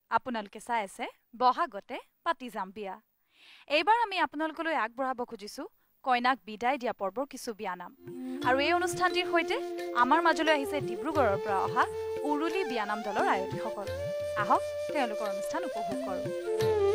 আপোনালোকে চাই আছে বহাগতে পাতি যাম বিয়া। এইবাৰ আমি আপোনালোকলৈ আগবঢ়াব খুজিছো কইনাক বিদায় দিয়া পৰ্বৰ কিছু বিয়ানাম। আৰু এই অনুষ্ঠানটিৰ সৈতে আমাৰ মাজলৈ আহিছে ডিব্ৰুগড়ৰ পৰা অহা উৰুলি বিয়ানাম দলৰ আয়তীসকল। আহক তেওঁলোকৰ অনুষ্ঠান উপভোগ কৰোঁ।